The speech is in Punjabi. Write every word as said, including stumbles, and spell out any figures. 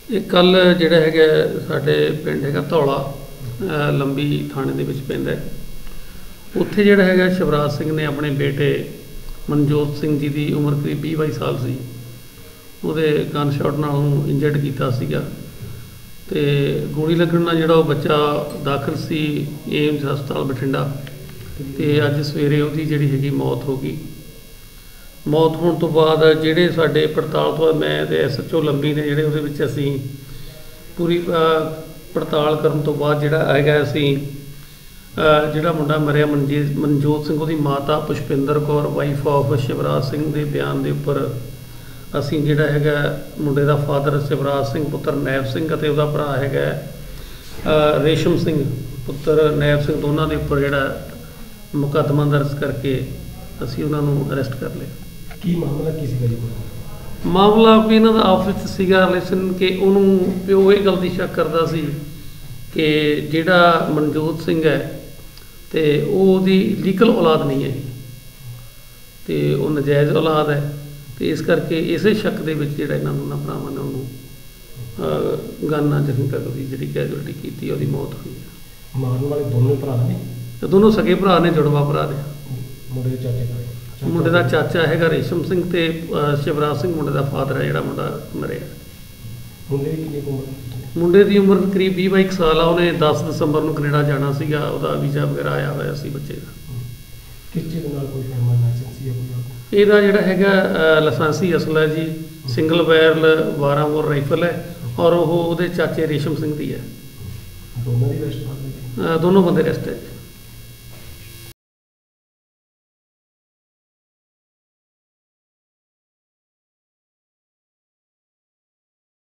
ਇਹ ਕੱਲ ਜਿਹੜਾ ਹੈਗਾ ਸਾਡੇ ਪਿੰਡ ਹੈਗਾ ਧੌਲਾ ਲੰਬੀ ਥਾਣੇ ਦੇ ਵਿੱਚ ਪੈਂਦਾ ਹੈ। ਉੱਥੇ ਜਿਹੜਾ ਹੈਗਾ ਸ਼ਿਵਰਾਜ ਸਿੰਘ ਨੇ ਆਪਣੇ ਬੇਟੇ ਮਨਜੋਤ ਸਿੰਘ ਜੀ ਦੀ ਉਮਰ ਕਰੀਬ ਵੀਹ ਬਾਈ ਸਾਲ ਸੀ, ਉਹਦੇ ਗਨ ਸ਼ਾਟ ਨਾਲ ਉਹਨੂੰ ਇੰਜਰਡ ਕੀਤਾ ਸੀਗਾ ਤੇ ਗੋਲੀ ਲੱਗਣ ਨਾਲ ਜਿਹੜਾ ਉਹ ਬੱਚਾ ਦਾਖਲ ਸੀ ਏਮਜ਼ ਹਸਪਤਾਲ ਬਠਿੰਡਾ ਤੇ ਅੱਜ ਸਵੇਰੇ ਉਹਦੀ ਜਿਹੜੀ ਹੈਗੀ ਮੌਤ ਹੋ ਗਈ। ਮੌਤ ਹੋਣ ਤੋਂ ਬਾਅਦ ਜਿਹੜੇ ਸਾਡੇ ਪੜਤਾਲ ਤੋਂ ਮੈਂ ਤੇ ਐਸ ਐਚ ਓ ਲੰਬੀ ਨੇ ਜਿਹੜੇ ਉਹਦੇ ਵਿੱਚ ਅਸੀਂ ਪੂਰੀ ਪੜਤਾਲ ਕਰਨ ਤੋਂ ਬਾਅਦ ਜਿਹੜਾ ਹੈਗਾ ਅਸੀਂ ਜਿਹੜਾ ਮੁੰਡਾ ਮਰਿਆ ਮਨਜੀ ਮਨਜੋਤ ਸਿੰਘ ਉਹਦੀ ਮਾਤਾ ਪੁਸ਼ਪਿੰਦਰ ਕੌਰ ਵਾਈਫ ਆਫ ਸ਼ਿਵਰਾਜ ਸਿੰਘ ਦੇ ਬਿਆਨ ਦੇ ਉੱਪਰ ਅਸੀਂ ਜਿਹੜਾ ਹੈਗਾ ਮੁੰਡੇ ਦਾ ਫਾਦਰ ਸ਼ਿਵਰਾਜ ਸਿੰਘ ਪੁੱਤਰ ਨੈਬ ਸਿੰਘ ਅਤੇ ਉਹਦਾ ਭਰਾ ਹੈਗਾ ਰੇਸ਼ਮ ਸਿੰਘ ਪੁੱਤਰ ਨੈਬ ਸਿੰਘ ਦੋਨਾਂ ਦੇ ਉੱਪਰ ਜਿਹੜਾ ਮੁਕੱਦਮਾ ਦਰਜ ਕਰਕੇ ਅਸੀਂ ਉਹਨਾਂ ਨੂੰ ਅਰੈਸਟ ਕਰ ਲਿਆ। ਕੀ ਮਾਮਲਾ ਕੀ ਸੀਗਾ ਜੀ? ਮਾਮਲਾ ਵੀ ਇਹਨਾਂ ਦਾ ਆਪਸ ਵਿੱਚ ਸੀਗਾ ਰਿਲੇਸ਼ਨ ਕਿ ਉਹਨੂੰ ਪਿਓ ਇਹ ਗੱਲ ਦੀ ਸ਼ੱਕ ਕਰਦਾ ਸੀ ਕਿ ਜਿਹੜਾ ਮਨਜੋਤ ਸਿੰਘ ਹੈ ਤੇ ਉਹ ਉਹਦੀ ਲੀਗਲ ਔਲਾਦ ਨਹੀਂ ਹੈ ਤੇ ਉਹ ਨਜਾਇਜ਼ ਔਲਾਦ ਹੈ ਤੇ ਇਸ ਕਰਕੇ ਇਸੇ ਸ਼ੱਕ ਦੇ ਵਿੱਚ ਜਿਹੜਾ ਇਹਨਾਂ ਦੋਨਾਂ ਭਰਾਵਾਂ ਨੇ ਉਹਨੂੰ ਗਨ ਨਾਲ ਜ਼ਖਮੀ ਕਰ ਦੀ ਜਿਹੜੀ ਕੈਜੁਅਲਟੀ ਕੀਤੀ, ਉਹਦੀ ਮੌਤ ਹੋਈ ਹੈ। ਮਾਰਨ ਵਾਲੇ ਦੋਨੋਂ ਭਰਾ ਨੇ ਤੇ ਦੋਨੋਂ ਸਕੇ ਭਰਾ ਨੇ, ਜੁੜਵਾ ਭਰਾ ਨੇ। ਮੁੰਡੇ ਦੇ ਚਾਚੇ ਦਾ ਮੁੰਡੇ ਦਾ ਚਾਚਾ ਹੈਗਾ ਰੇਸ਼ਮ ਸਿੰਘ ਤੇ ਸ਼ਿਵਰਾਜ ਸਿੰਘ ਮੁੰਡੇ ਦਾ ਫਾਦਰ ਹੈ ਜਿਹੜਾ ਮੁੰਡਾ ਮਰਿਆ। ਮੁੰਡੇ ਦੀ ਕਿੰਨੀ ਉਮਰ? ਮੁੰਡੇ ਦੀ ਉਮਰ ਕਰੀਬ ਵੀਹ ਬਾਈ ਸਾਲ ਆ। ਉਹਨੇ ਦਸ ਦਸੰਬਰ ਨੂੰ ਕੈਨੇਡਾ ਜਾਣਾ ਸੀਗਾ, ਉਹਦਾ ਵੀਜ਼ਾ ਵਗੈਰਾ ਆਇਆ ਹੋਇਆ ਸੀ ਬੱਚੇ ਦਾ। ਕਿਸ ਚੀਜ਼ ਨਾਲ ਕੋਈ ਫਰਮਾਨ ਲਾਇਸੈਂਸ ਜਾਂ ਕੋਈ? ਇਹਦਾ ਜਿਹੜਾ ਹੈਗਾ ਲਾਇਸੈਂਸੀ ਅਸਲ ਹੈ ਜੀ, ਸਿੰਗਲ ਬੈਰਲ ਬਾਰਾਂ ਬੋਰ ਰਾਈਫਲ ਹੈ ਔਰ ਉਹ ਉਹਦੇ ਚਾਚੇ ਰੇਸ਼ਮ ਸਿੰਘ ਦੀ ਹੈ। ਦੋਨਾਂ ਦੀ ਅਰੈਸਟ? ਦੋਨੋਂ ਬੰਦੇ ਅਰੈਸਟ ਹੈ।